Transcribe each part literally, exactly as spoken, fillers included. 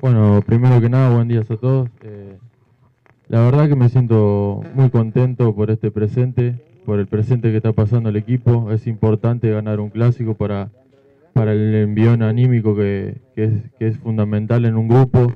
Bueno, primero que nada, buen día a todos. Eh, la verdad que me siento muy contento por este presente, por el presente que está pasando el equipo. Es importante ganar un clásico para, para el envión anímico que, que, es, que es fundamental en un grupo.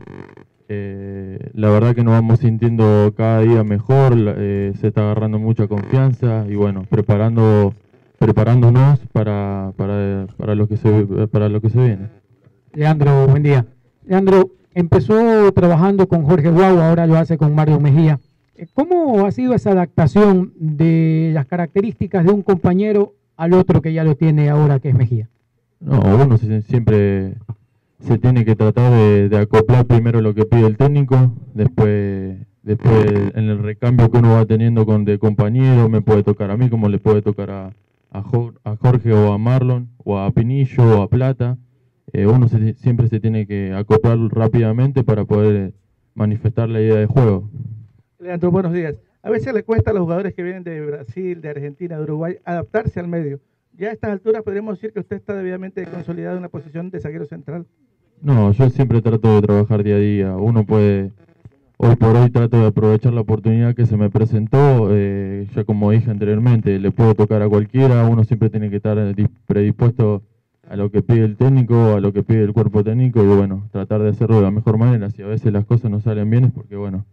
Eh, la verdad que nos vamos sintiendo cada día mejor, la- eh, se está agarrando mucha confianza y bueno, preparando, preparándonos para, para, para lo que se, para lo que se viene. Leandro, buen día. Leandro, empezó trabajando con Jorge Guau, ahora lo hace con Mario Mejía. Eh, ¿Cómo ha sido esa adaptación de las características de un compañero al otro que ya lo tiene ahora, que es Mejía? No, uno se- siempre se tiene que tratar de, de acoplar primero lo que pide el técnico, después, después en el recambio que uno va teniendo con de compañero, me puede tocar a mí como le puede tocar a, a, Jo- a Jorge o a Marlon, o a Pinillo o a Plata. Eh, uno se- siempre se tiene que acoplar rápidamente para poder manifestar la idea de juego. Leandro, buenos días. A veces le cuesta a los jugadores que vienen de Brasil, de Argentina, de Uruguay, adaptarse al medio. Ya a estas alturas podríamos decir que usted está debidamente consolidado en una posición de zaguero central. No, yo siempre trato de trabajar día a día. Uno puede, hoy por hoy trato de aprovechar la oportunidad que se me presentó. Eh, ya como dije anteriormente, le puedo tocar a cualquiera. Uno siempre tiene que estar dis- predispuesto a lo que pide el técnico, a lo que pide el cuerpo técnico y bueno, tratar de hacerlo de la mejor manera. Si a veces las cosas no salen bien es porque bueno,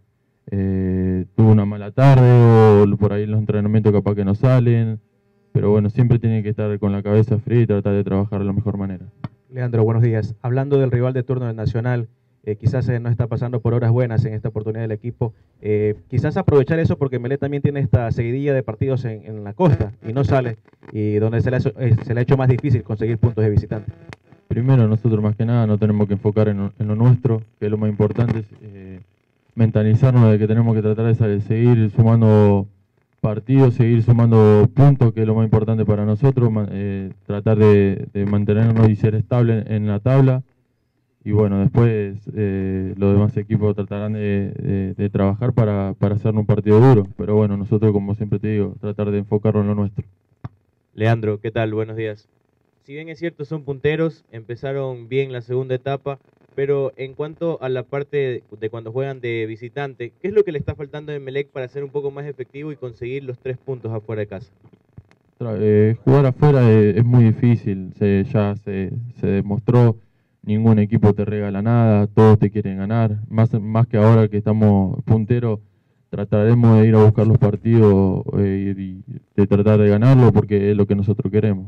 eh, tuve una mala tarde o por ahí en los entrenamientos capaz que no salen. Pero bueno, siempre tiene que estar con la cabeza fría y tratar de trabajar de la mejor manera. Leandro, buenos días. Hablando del rival de turno del Nacional, eh, quizás eh, no está pasando por horas buenas en esta oportunidad del equipo. Eh, quizás aprovechar eso porque Melé también tiene esta seguidilla de partidos en, en la costa y no sale, y donde se le, ha, hecho- eh, se le ha hecho más difícil conseguir puntos de visitante. Primero, nosotros más que nada no tenemos que enfocar en, en lo nuestro, que es lo más importante, es eh, mentalizarnos de que tenemos que tratar de sa- seguir sumando partidos, seguir sumando puntos, que es lo más importante para nosotros, ma- eh, tratar de, de mantenernos y ser estable en, en la tabla. Y bueno, después eh, los demás equipos tratarán de, de- de trabajar para, para hacer un partido duro. Pero bueno, nosotros, como siempre te digo, tratar de enfocarnos en lo nuestro. Leandro, ¿qué tal? Buenos días. Si bien es cierto, son punteros, empezaron bien la segunda etapa, pero en cuanto a la parte de cuando juegan de visitante, ¿qué es lo que le está faltando a Emelec para ser un poco más efectivo y conseguir los tres puntos afuera de casa? Tra- eh, jugar afuera es, es muy difícil, se, ya se, se demostró, ningún equipo te regala nada, todos te quieren ganar, más, más que ahora que estamos punteros, trataremos de ir a buscar los partidos eh, y de tratar de ganarlo porque es lo que nosotros queremos.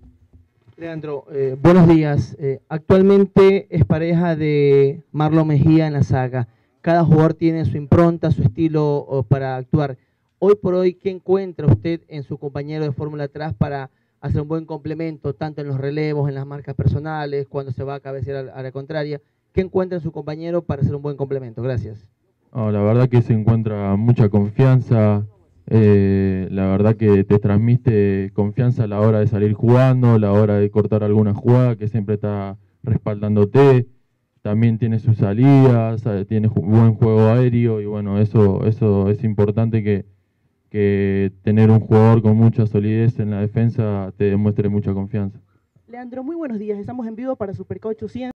Leandro, eh, buenos días. Eh, actualmente es pareja de Marlon Mejía en la saga. Cada jugador tiene su impronta, su estilo o, para actuar. Hoy por hoy, ¿qué encuentra usted en su compañero de fórmula atrás para hacer un buen complemento, tanto en los relevos, en las marcas personales, cuando se va a cabecear a la contraria? ¿Qué encuentra en su compañero para hacer un buen complemento? Gracias. No, la verdad que se encuentra mucha confianza, eh, la verdad que te transmite confianza a la hora de salir jugando, a la hora de cortar alguna jugada, que siempre está respaldándote, también tiene sus salidas, sabe, tiene ju- buen juego aéreo y bueno, eso, eso es importante que, que tener un jugador con mucha solidez en la defensa te demuestre mucha confianza. Leandro, muy buenos días. Estamos en vivo para Superca ochocientos.